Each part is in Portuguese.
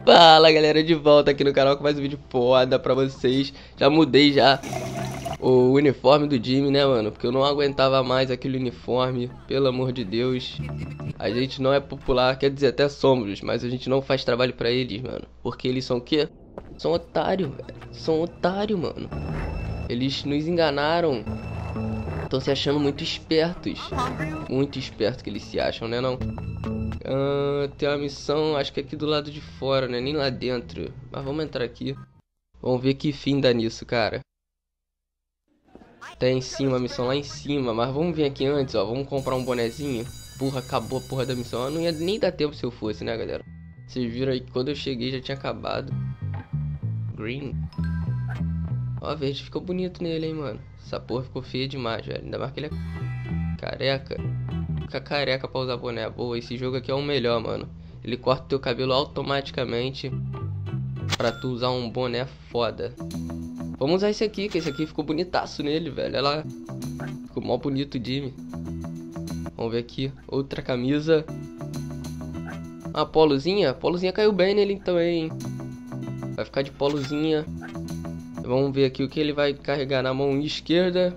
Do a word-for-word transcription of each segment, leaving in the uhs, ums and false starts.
Fala galera, de volta aqui no canal com mais um vídeo foda pra vocês. Já mudei já o uniforme do Jimmy, né mano, porque eu não aguentava mais aquele uniforme, pelo amor de Deus. A gente não é popular, quer dizer, até somos, mas a gente não faz trabalho pra eles, mano. Porque eles são o quê? São otário, velho. São otário, mano. Eles nos enganaram. Estão se achando muito espertos. Muito espertos que eles se acham, né não? Uh, tem uma missão, acho que aqui do lado de fora, né? Nem lá dentro. Mas vamos entrar aqui. Vamos ver que fim dá nisso, cara. Tem em cima, a missão lá em cima. Mas vamos vir aqui antes, ó. Vamos comprar um bonezinho. Porra, acabou a porra da missão. Não ia nem dar tempo se eu fosse, né, galera? Vocês viram aí que quando eu cheguei já tinha acabado. Green. Ó, verde ficou bonito nele, hein, mano. Essa porra ficou feia demais, velho. Ainda mais que ele é careca. Fica careca pra usar boné. Boa, esse jogo aqui é o melhor, mano. Ele corta o teu cabelo automaticamente pra tu usar um boné foda. Vamos usar esse aqui, que esse aqui ficou bonitaço nele, velho. Olha lá. Ficou mó bonito o Jimmy. Vamos ver aqui. Outra camisa. Ah, polozinha. Polozinha caiu bem nele também, hein? Vai ficar de polozinha. Vamos ver aqui o que ele vai carregar na mão esquerda.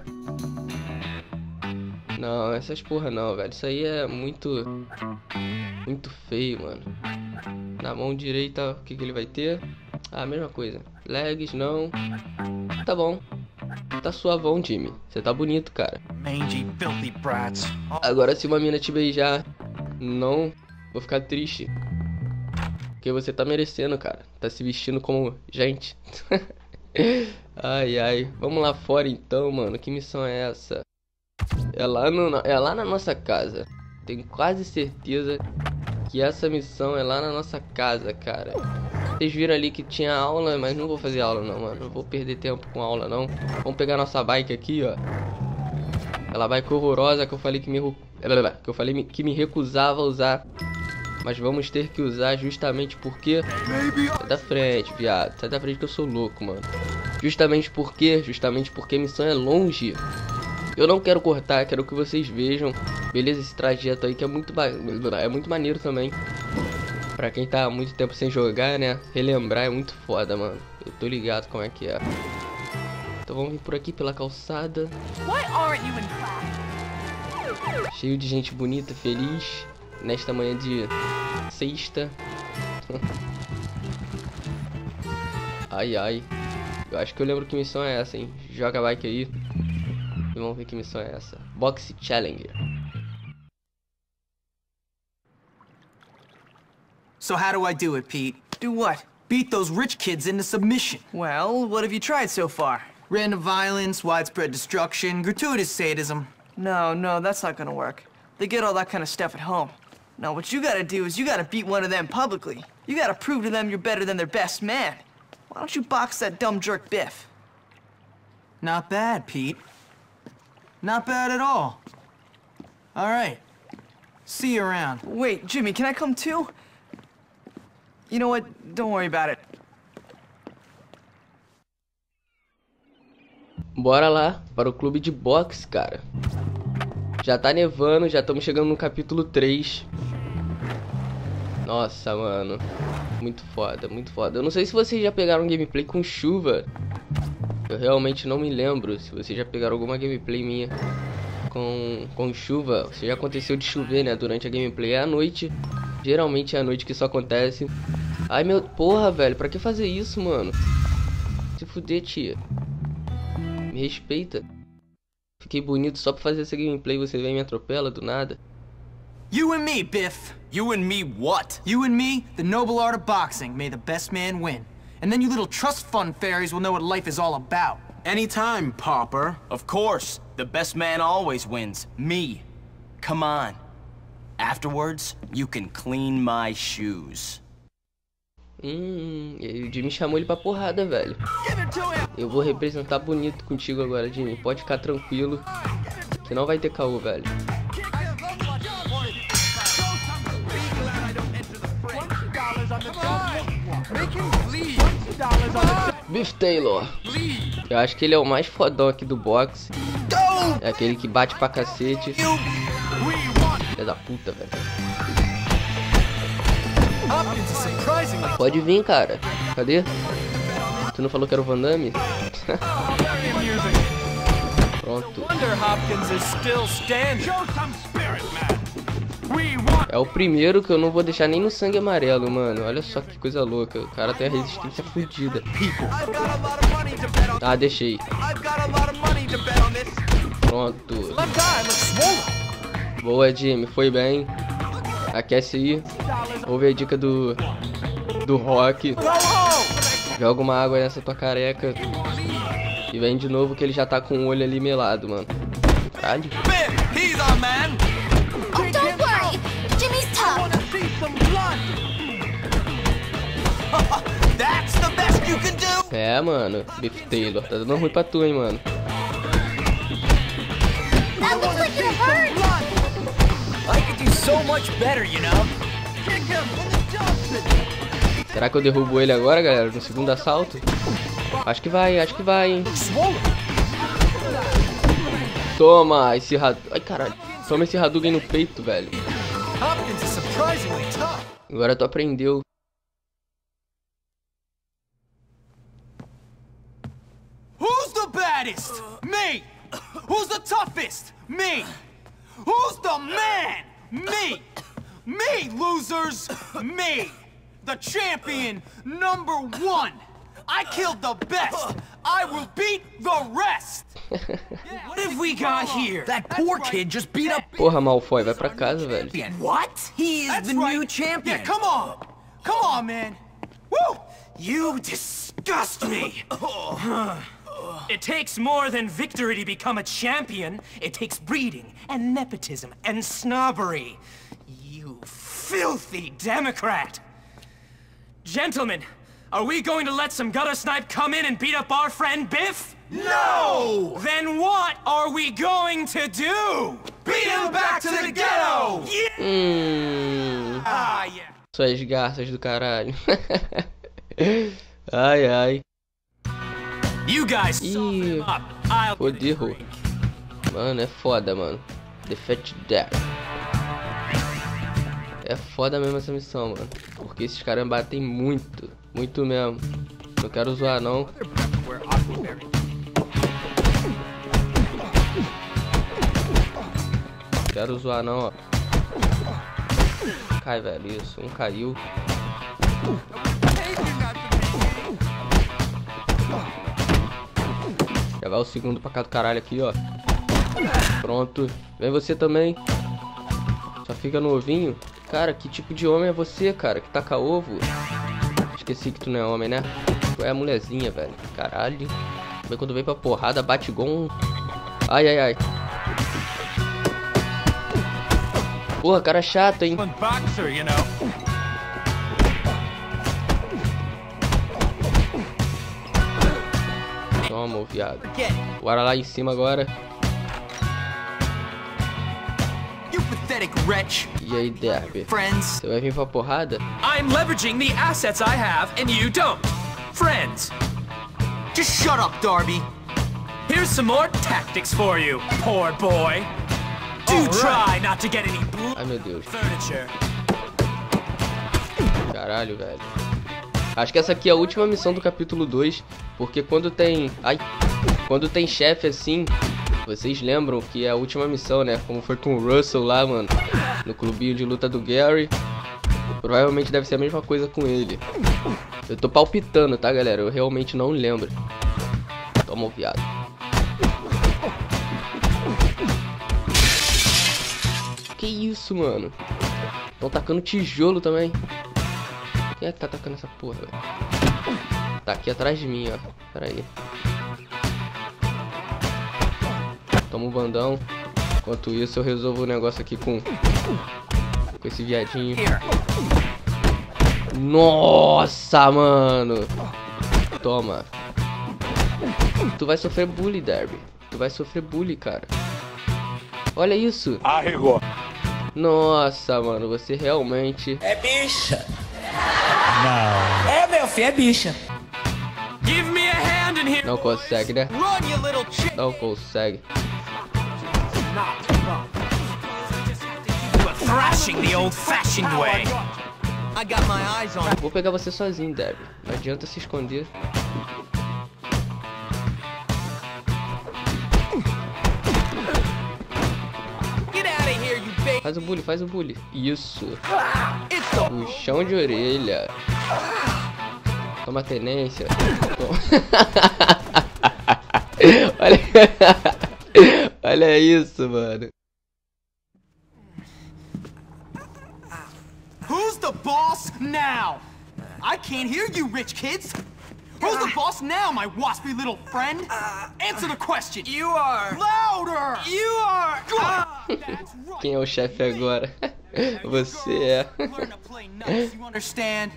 Não, essas porra não, velho. Isso aí é muito... Muito feio, mano. Na mão direita, o que, que ele vai ter? Ah, a mesma coisa. Legs, não. Tá bom. Tá suavão, Jimmy. Você tá bonito, cara. Agora, se uma mina te beijar, não vou ficar triste. Porque você tá merecendo, cara. Tá se vestindo como gente. Ai, ai. Vamos lá fora, então, mano. Que missão é essa? É lá, no, é lá na nossa casa. Tenho quase certeza que essa missão é lá na nossa casa, cara. Vocês viram ali que tinha aula, mas não vou fazer aula não, mano. Não vou perder tempo com aula não. Vamos pegar nossa bike aqui, ó. Aquela bike horrorosa que eu falei que me que eu falei que me recusava a usar. Mas vamos ter que usar justamente porque... Sai da frente, viado. Sai da frente que eu sou louco, mano. Justamente porque, justamente porque a missão é longe. Eu não quero cortar, quero que vocês vejam. Beleza, esse trajeto aí que é muito, é muito maneiro também. Pra quem tá há muito tempo sem jogar, né? Relembrar é muito foda, mano. Eu tô ligado como é que é. Então vamos vir por aqui pela calçada. Cheio de gente bonita, feliz. Nesta manhã de sexta. Ai, ai. Eu acho que eu lembro que missão é essa, hein? Joga a bike aí. E vamos ver que missão é essa. Boxe Challenger. So how do I do it, Pete? Do what? Beat those rich kids into submission. Well, what have you tried so far? Random violence, widespread destruction, gratuitous sadism. No, no, that's not gonna work. They get all that kind of stuff at home. No, what you gotta do is you gotta beat one of them publicly. You gotta prove to them you're better than their best man. Why don't you box that dumb jerk Biff? Not bad, Pete. Not bad at all. All right. See you around. Wait, Jimmy, can I come too? You know what? Don't worry about it. Bora lá para o clube de boxe, cara. Já tá nevando, já estamos chegando no capítulo três. Nossa, mano. Muito foda, muito foda. Eu não sei se vocês já pegaram gameplay com chuva. Eu realmente não me lembro se vocês já pegaram alguma gameplay minha com, com chuva. Se já aconteceu de chover, né, durante a gameplay. É à noite. Geralmente é à noite que isso acontece. Ai, meu... Porra, velho. Pra que fazer isso, mano? Se fuder, tia. Me respeita. Fiquei bonito só pra fazer essa gameplay. Você vem e me atropela do nada. You and me, Biff. You and me what? You and me, the noble art of boxing. May the best man win. And then you little trust fund fairies will know what life is all about. Anytime, pauper. Of course. The best man always wins. Me. Come on. Afterwards, you can clean my shoes. Hum, o Jimmy chamou ele pra porrada, velho. Eu vou representar bonito contigo agora, Jimmy. Pode ficar tranquilo, que não vai ter caô, velho. Biff Taylor. Eu acho que ele é o mais fodão aqui do boxe. É aquele que bate pra cacete. Filha da puta, velho. Pode vir, cara. Cadê? Tu não falou que era o Van Damme? Pronto. É o primeiro que eu não vou deixar nem no sangue amarelo, mano. Olha só que coisa louca. O cara tem a resistência fodida. Ah, deixei. Pronto. Boa, Jimmy. Foi bem. Aquece aí. Ouve a dica do... Do Rock. Joga uma água nessa tua careca. E vem de novo que ele já tá com o olho ali melado, mano. Caralho. Oh, don't worry. Jimmy's tough. É, mano. Beef Taylor. Tá dando ruim pra tu, hein, mano. That looks like it hurt. I could do so much better, you know. Será que eu derrubo ele agora, galera? No segundo assalto? Acho que vai, acho que vai, hein. Toma esse Hadouken. Ai, caralho. Toma esse Hadouken no peito, velho. Agora tu aprendeu. Who's the baddest? Me! Who's the toughest? Me! Who's the man? Me! Me, losers! Me! The champion number one! I killed the best! I will beat the rest! What have we got here? That poor kid just beat up. Porra, Malfoy, vai pra casa, velho. What? He is That's the right. new champion. Yeah, come on! Come on, man! Woo! You disgust me! It takes more than victory to become a champion. It takes breeding and nepotism and snobbery. You filthy Democrat! Gentlemen, are we going to let some gutter snipe come in and beat up our friend Biff? No! Then what are we going to do? Beat him back to the ghetto! Yeah! Hum. Ah, yeah. Suas garças do caralho. Ai, ai. You guys soften Ih, him up. I'll fodeu. Mano, é foda, mano. Defeat Death. É foda mesmo essa missão, mano. Porque esses caras batem muito. Muito mesmo. Não quero zoar, não. Não quero zoar, não, ó. Cai, velho. Isso. Um caiu. Já vai o segundo pra cá do caralho aqui, ó. Pronto. Vem você também. Só fica no ovinho. Cara, que tipo de homem é você, cara? Que taca ovo? Esqueci que tu não é homem, né? Tu é a mulherzinha, velho. Caralho. Mas quando vem pra porrada, bate igual um... Ai, ai, ai. Porra, cara chato, hein? Boxer, you know. Toma, ô viado. Bora lá em cima agora. You pathetic wretch. E aí, Derby? Friends. Você vai vir pra porrada? I'm leveraging the assets I have, and you don't. Friends, Just shut up, Darby. here's some more tactics for you, poor boy. Do try not to get any blue Ai, meu Deus. furniture. Caralho, velho. Acho que essa aqui é a última missão do capítulo dois. Porque quando tem... Ai. Quando tem chefe assim... Vocês lembram que é a última missão, né? Como foi com o Russell lá, mano. No clubinho de luta do Gary. Provavelmente deve ser a mesma coisa com ele. Eu tô palpitando, tá, galera? Eu realmente não lembro. Toma o viado. Que isso, mano? Estão tacando tijolo também. Quem é que tá atacando essa porra, velho? Tá aqui atrás de mim, ó. Pera aí. Toma um bandão. Enquanto isso, eu resolvo o negócio aqui com... Com esse viadinho. Nossa, mano. Toma. Tu vai sofrer bullying, Derby. Tu vai sofrer bullying, cara. Olha isso. Arregou. Nossa, mano. Você realmente... É bicha. Não. É, meu filho, é bicha. Give me a hand in here. Não consegue, né? Run, you little chick. Não consegue. Thrashing the old-fashioned way. I got my eyes on. Vou pegar você sozinho, Debbie. Não adianta se esconder. Get out of here, you baby. Faz o bully, faz o bully. Isso. Puxão de orelha. Toma tenência. Toma. Olha... Olha isso, mano. Who's the boss now? I can't hear you, rich kids. Who's the boss now, my waspy little friend? Answer the question. You are. Louder. You are. Good. That's right. Quem é o chefe agora? Você é. Learn to play nice, you understand?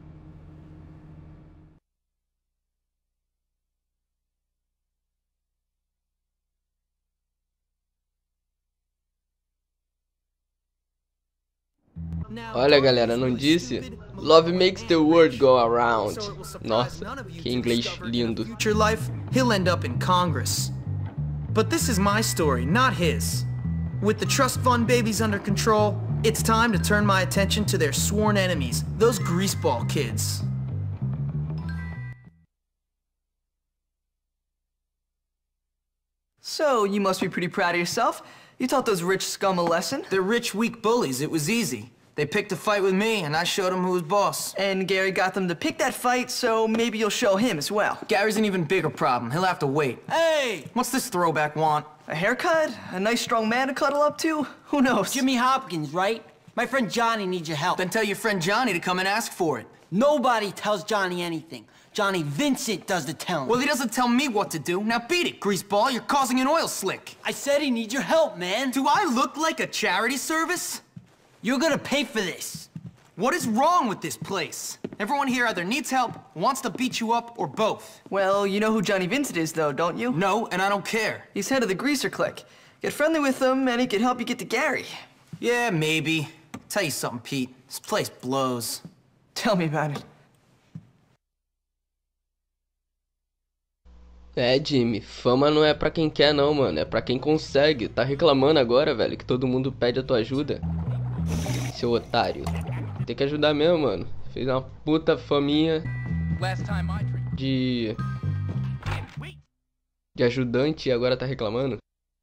Olha, galera, não disse? Love makes the world go around. Nossa, que inglês lindo. Future life, he'll end up in Congress. But this is my story, not his. With the trust fund babies under control, it's time to turn my attention to their sworn enemies, those greaseball kids. So, you must be pretty proud of yourself. You taught those rich scum a lesson. They're rich, weak bullies. It was easy. They picked a fight with me, and I showed them who was boss. And Gary got them to pick that fight, so maybe you'll show him as well. Gary's an even bigger problem. He'll have to wait. Hey! What's this throwback want? A haircut? A nice strong man to cuddle up to? Who knows? Jimmy Hopkins, right? My friend Johnny needs your help. Then tell your friend Johnny to come and ask for it. Nobody tells Johnny anything. Johnny Vincent does the telling. Well, he doesn't tell me what to do. Now beat it, greaseball. You're causing an oil slick. I said he needs your help, man. Do I look like a charity service? You're gonna pay for this. What is wrong with this place? Everyone here either needs help, wants to beat you up, or both. Well, you know who Johnny Vincent is, though, don't you? No, and I don't care. He's head of the Greaser Clique. Get friendly with him, and he can help you get to Gary. Yeah, maybe. Tell you something, Pete. This place blows. Tell me about it. É, Jimmy, fama não é pra quem quer não, mano, é pra quem consegue. Tá reclamando agora, velho, que todo mundo pede a tua ajuda? Seu otário. Tem que ajudar mesmo, mano. Fez uma puta faminha de... de ajudante e agora tá reclamando.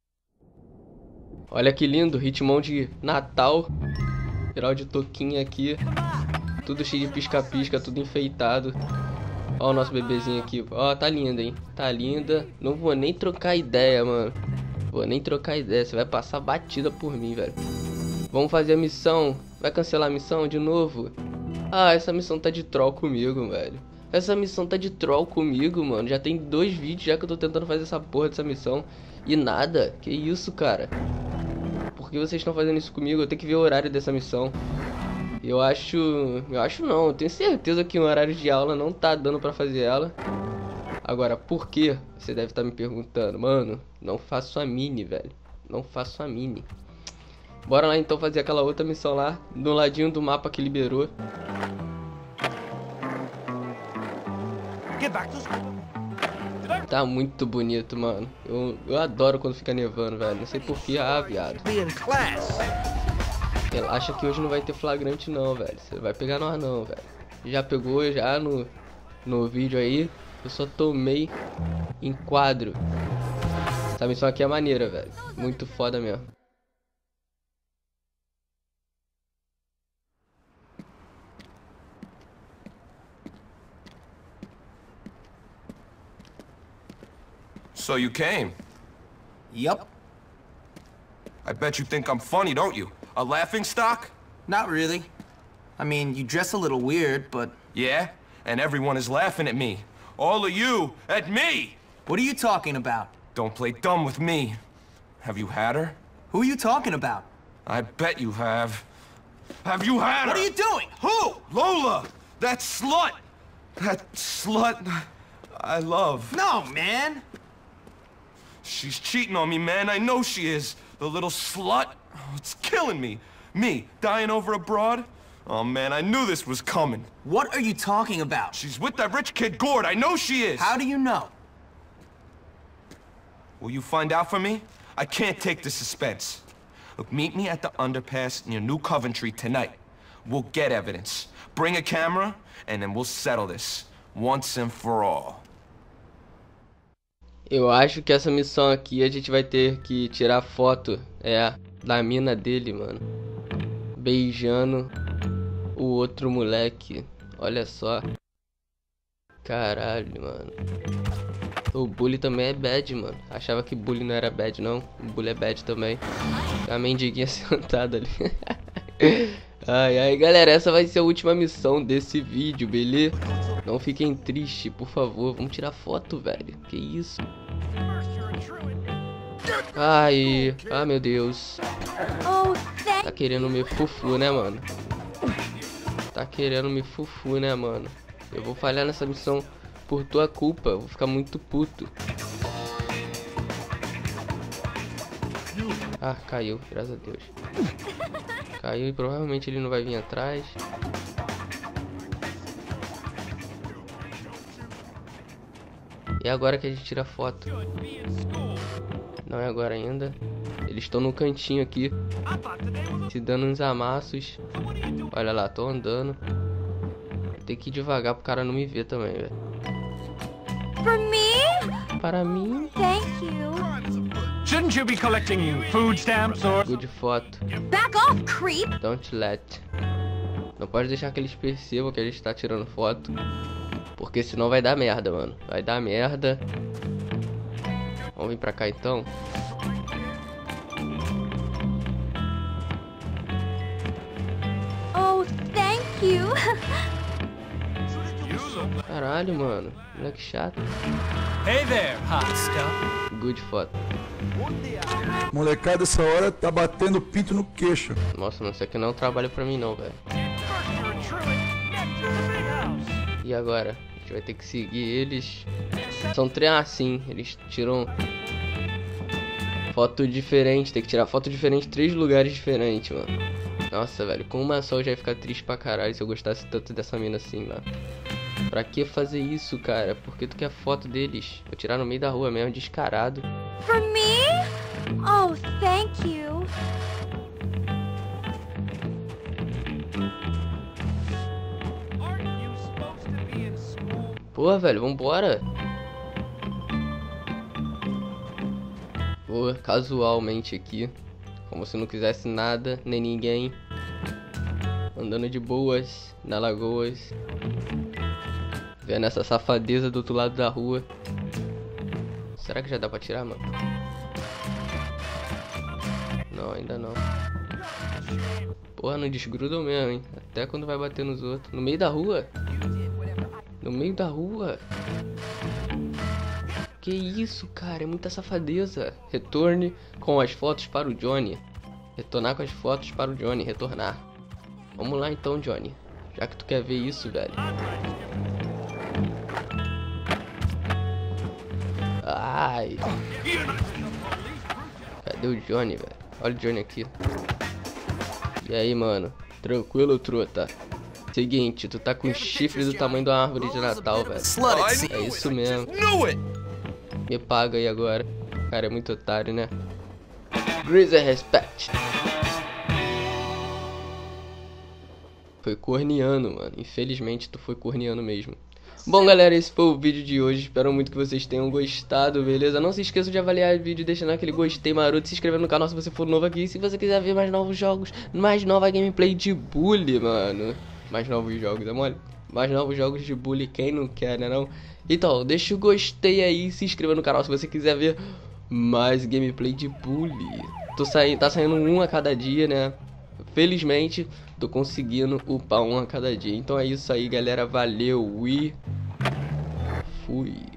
Olha que lindo, ritmão de Natal. Geral de toquinha aqui. Tudo cheio de pisca-pisca, tudo enfeitado. Ó o nosso bebezinho aqui. Ó, tá linda, hein? Tá linda. Não vou nem trocar ideia, mano. Vou nem trocar ideia. Você vai passar batida por mim, velho. Vamos fazer a missão. Vai cancelar a missão de novo? Ah, essa missão tá de troll comigo, velho. Essa missão tá de troll comigo, mano. Já tem dois vídeos já que eu tô tentando fazer essa porra dessa missão. E nada. Que isso, cara? Por que vocês estão fazendo isso comigo? Eu tenho que ver o horário dessa missão. Eu acho... Eu acho não, eu tenho certeza que no horário de aula não tá dando pra fazer ela. Agora, por quê? Você deve estar me perguntando. Mano, não faço a mini, velho. Não faço a mini. Bora lá então fazer aquela outra missão lá, do ladinho do mapa que liberou. Tá muito bonito, mano. Eu, eu adoro quando fica nevando, velho. Não sei porquê, ah, viado. Relaxa que hoje não vai ter flagrante não, velho. Você vai pegar nós não, velho. Já pegou já no, no vídeo aí. Eu só tomei em quadro. Essa missão aqui é maneira, velho. Muito foda mesmo. So you came? Yup. I bet you think I'm funny, don't you? A laughingstock? Not really. I mean, you dress a little weird, but... Yeah? And everyone is laughing at me. All of you at me! What are you talking about? Don't play dumb with me. Have you had her? Who are you talking about? I bet you have. Have you had her? What are you doing? Who? Lola! That slut! That slut I love. No, man! She's cheating on me, man. I know she is. The little slut. Oh, it's killing me. Me, dying over a broad? Oh, man, I knew this was coming. What are you talking about? She's with that rich kid, Gord. I know she is. How do you know? Will you find out for me? I can't take the suspense. Look, meet me at the underpass near New Coventry tonight. we'll get evidence. Bring a camera, and then we'll settle this once and for all. Eu acho que essa missão aqui a gente vai ter que tirar foto, é, da mina dele, mano. Beijando o outro moleque. Olha só. Caralho, mano. O bully também é bad, mano. Achava que bully não era bad, não. O bully é bad também. A mendiguinha sentada ali. Ai, ai, galera, essa vai ser a última missão desse vídeo, beleza? Não fiquem tristes, por favor. Vamos tirar foto, velho. Que isso? Ai, ah, meu Deus. Tá querendo me fufu, né, mano? Tá querendo me fufu, né, mano? Eu vou falhar nessa missão por tua culpa. Eu vou ficar muito puto. Ah, caiu, graças a Deus. Caiu e provavelmente ele não vai vir atrás. E agora que a gente tira a foto. Não é agora ainda. Eles estão no cantinho aqui, se dando uns amassos. Olha lá, tô andando. Tem que ir devagar pro cara não me ver também, velho. For me? Para mim. Thank you. Shouldn't you be collecting food stamps or... Good foto. Back off, creep! Don't let. Não pode deixar que eles percebam que a gente tá tirando foto. Porque senão vai dar merda, mano. Vai dar merda. Vamos vir pra cá então. Oh, thank you. Caralho, mano. Moleque chato. Hey there, hot stuff. Good foto. Molecada, essa hora tá batendo pinto no queixo. Nossa, mano, isso aqui não é um trabalho pra mim não, velho. E agora? A gente vai ter que seguir eles. São três assim, eles tiram foto diferente. Tem que tirar foto diferente em três lugares diferentes, mano. Nossa, velho, com uma só eu já ia ficar triste pra caralho se eu gostasse tanto dessa mina assim, mano. Pra que fazer isso, cara? Porque tu quer foto deles? Vou tirar no meio da rua mesmo, descarado. For me? Oh, thank you. Pô, velho, vambora. Vou casualmente aqui, como se não quisesse nada, nem ninguém. Andando de boas, na lagoas. Vendo essa safadeza do outro lado da rua. Será que já dá pra tirar, mano? Não, ainda não. Porra, não desgrudam mesmo, hein? Até quando vai bater nos outros. No meio da rua? No meio da rua? Que isso, cara? É muita safadeza. Retorne com as fotos para o Johnny. Retornar com as fotos para o Johnny. Retornar. Vamos lá então, Johnny. Já que tu quer ver isso, velho. Ai. Cadê o Johnny, velho? Olha o Johnny aqui. E aí, mano? Tranquilo, truta? Seguinte, tu tá com chifre do tamanho da árvore de Natal, velho. É isso mesmo. Me paga aí agora. O cara é muito otário, né? Greaser respect. Foi corneando, mano. Infelizmente tu foi corneando mesmo. Bom, galera, esse foi o vídeo de hoje. Espero muito que vocês tenham gostado, beleza? Não se esqueçam de avaliar o vídeo, deixando aquele gostei maroto, se inscrever no canal se você for novo aqui. Se você quiser ver mais novos jogos, mais nova gameplay de bully, mano. Mais novos jogos, é mole? Mais novos jogos de bully, quem não quer, né não? Então, deixa o gostei aí, se inscreva no canal se você quiser ver mais gameplay de bully. Tô saindo, tá saindo um a cada dia, né? Felizmente, tô conseguindo upar um a cada dia. Então é isso aí, galera. Valeu e fui.